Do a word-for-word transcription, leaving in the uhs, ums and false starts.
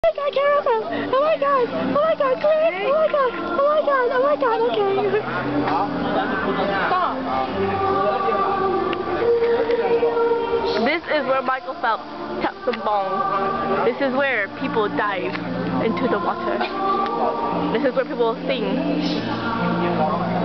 Oh my god, caramel! Oh my god! Oh my god, Chris! Oh my god! Oh my god! Oh my god, okay. Stop! This is where Michael Phelps tapped some bones. This is where people dive into the water. This is where people sing.